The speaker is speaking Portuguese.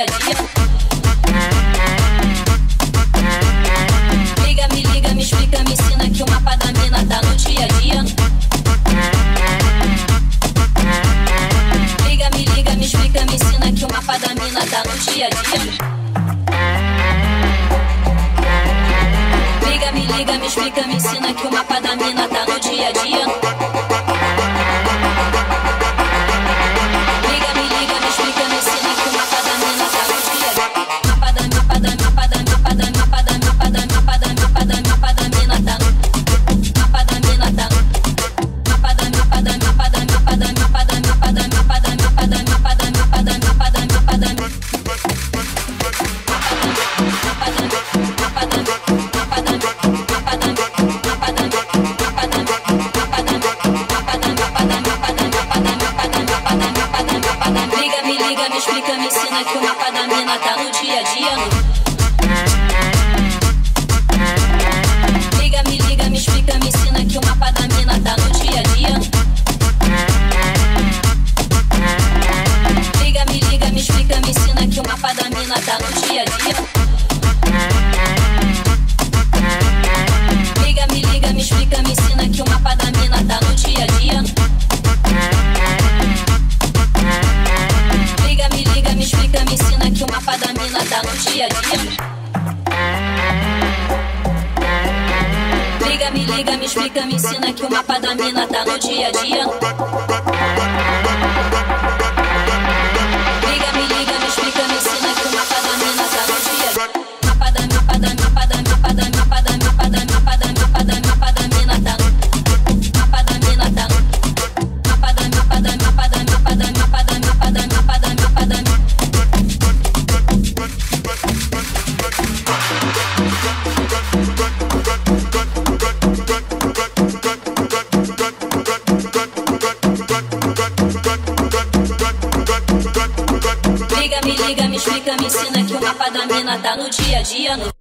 a dia. Liga, me explica, me ensina que o mapa da mina tá no dia a dia. Liga, me explica, me ensina que o mapa da mina tá no dia a dia. Liga, me explica, me ensina que o mapa da mina tá no dia a dia. Liga, me explica, me ensina que o mapa da mina tá no dia a dia. Mapa da mina tá no. Mapa da mina tá no. Mapa da mina tá no. Liga, me explica, me ensina que o mapa da mina tá no dia a dia. Liga, me explica, me ensina que o mapa da mina tá no dia a dia. Liga, me explica, me ensina que o mapa da mina tá no dia a dia. Liga, me explica, me ensina que o mapa da mina tá no dia a dia. Liga, me explica, me ensina que o mapa da mina tá no dia a dia. Liga, me explica, me ensina que o mapa da mina tá no dia a dia. Liga, me explica, me ensina que o mapa da mina tá no dia a dia. Mapa da mina tá no. Mapa da mina tá no. Liga, me explica, me ensina que o mapa da mina tá no dia a dia.